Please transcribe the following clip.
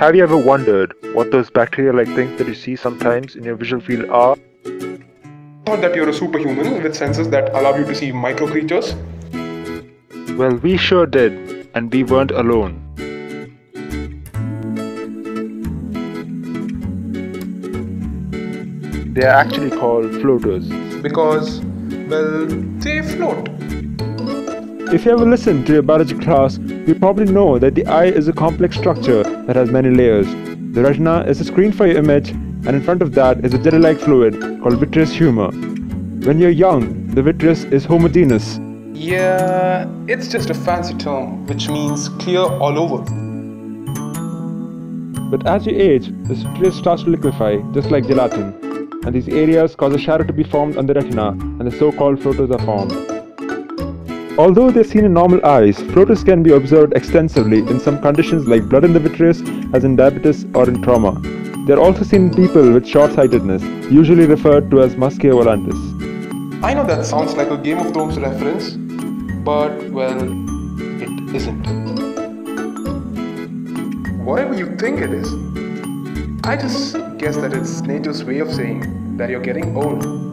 Have you ever wondered what those bacteria-like things that you see sometimes in your visual field are? Thought that you're a superhuman with senses that allow you to see micro creatures? Well, we sure did, and we weren't alone. They are actually called floaters. Because, well, they float. If you ever listened to your biology class, you probably know that the eye is a complex structure that has many layers. The retina is a screen for your image, and in front of that is a jelly-like fluid called vitreous humor. When you're young, the vitreous is homogeneous. Yeah, it's just a fancy term which means clear all over. But as you age, the vitreous starts to liquefy, just like gelatin, and these areas cause a shadow to be formed on the retina, and the so-called floaters are formed. Although they're seen in normal eyes, floaters can be observed extensively in some conditions like blood in the vitreous, as in diabetes or in trauma. They're also seen in people with short-sightedness, usually referred to as Muscae Volitantis. I know that sounds like a Game of Thrones reference, but, well, it isn't. Whatever you think it is, I just guess that it's nature's way of saying that you're getting old.